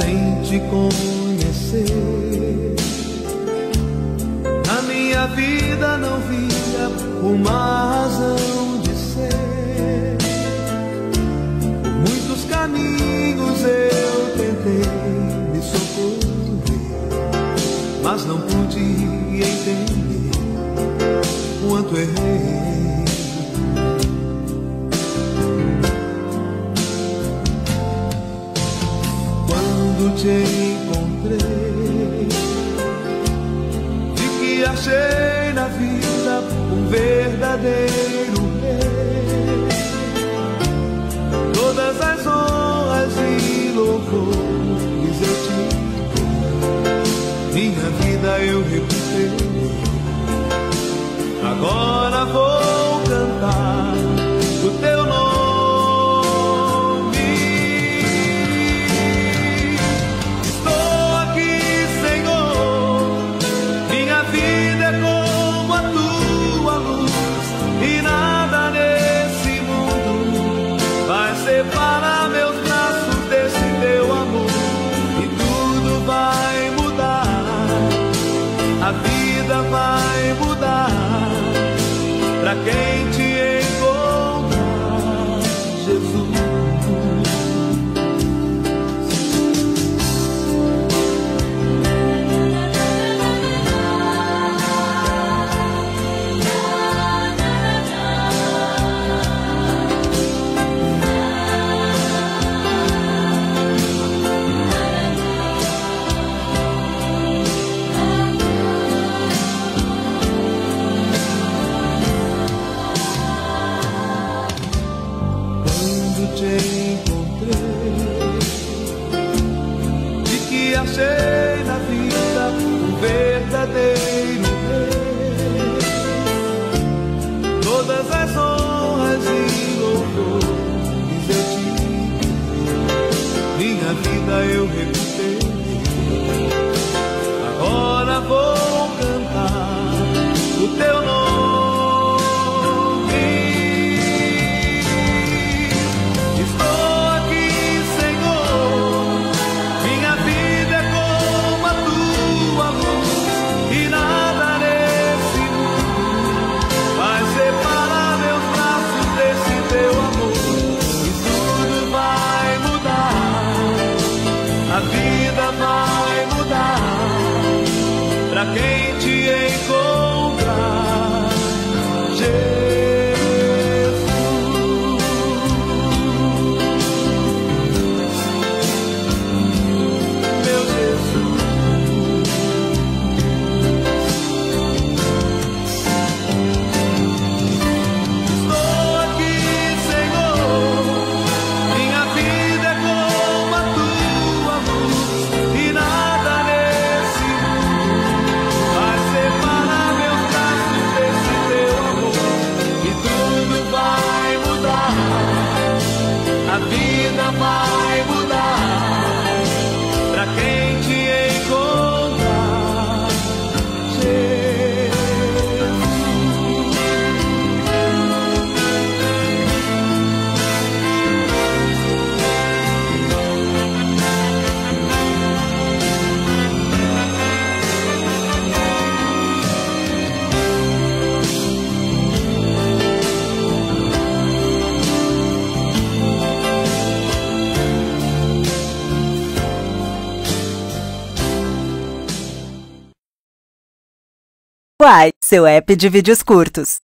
sem te conhecer. Na minha vida não via uma razão de ser. Por muitos caminhos eu tentei me socorrer, mas não pude entender quanto errei. Quando te encontrei, vi que achei na vida um verdadeiro rei. Todas as honras e louvores eu te dei, minha vida eu recuperei. Agora vou cantar o teu nome. Estou aqui, Senhor, minha vida é como a tua luz, e nada nesse mundo vai separar meus braços desse teu amor. E tudo vai mudar, a vida vai mudar pra quem te encontrar, Jesus. Te encontrei, de que achei na vida um verdadeiro rei. Todas as honras e louvores eu te dei, minha vida eu recuperei. Agora vou cantar o teu nome. A vida vai mudar pra quem te encontrar, Jesus. Meu Jesus. Estou aqui, Senhor, minha vida é como a tua luz, e nada nesse mundo vai separar meus braços desse teu amor. E tudo vai mudar, a vida vai mudar pra quem te encontrar, Jesus. Uai, seu app de vídeos curtos.